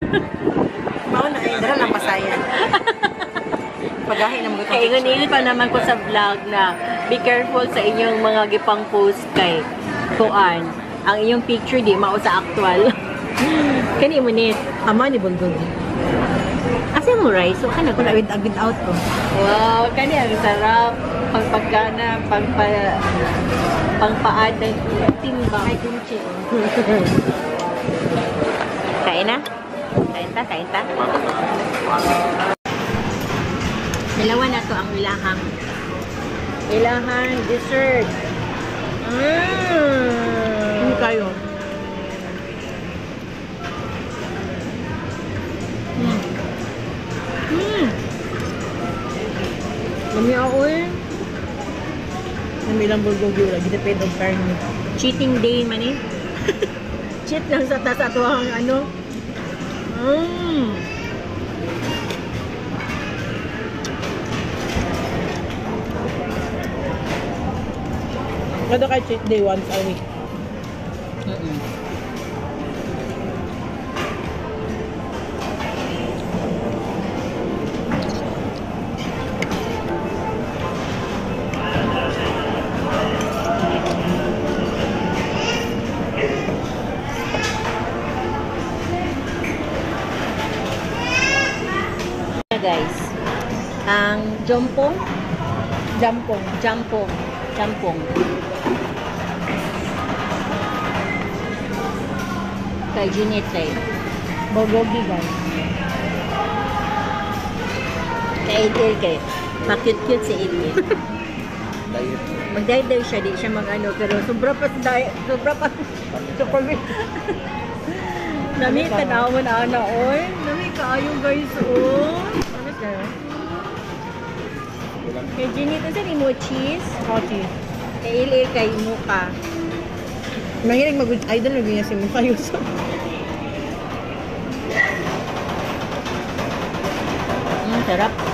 Mao na ay dara lang pasayan. Pagahi na mo Kaya ingon pa naman ko sa vlog na be careful sa inyong mga gipang post kay kuan. Ang inyong picture di mao sa actual. Kani mo nit. Ama ni Bulldog. Asa mo rice? So kana Ako na with out ko. wow, kani ang sarap. Pagpagana, pangpaad ng timbang. Ay kimchi. Kain na? Kain ta? Dalawa na to ang ilahang dessert. Hindi kayo. Lami ako eh. Namilang Bulldog yun. Ginapid og karne. Cheating day man eh. Cheat lang sa tasatuhang ano. Kada kay cheat day once a week. Guys, ang jampong kay Ginete Bulgogi guys. kay Idil kay makit-cute si Idil. Mag-diet daw siya, di siya mag-ano, pero sobra pa sa diet, chocolate. Nami tanawan ana oy. Nami kaayo guys oh. Ano siya? Kay Ginete sa mo cheese, Hoti. kay Ilil kay Muka. Mahilig mag-idol na ganyan si Mukha Yuso. Sarap.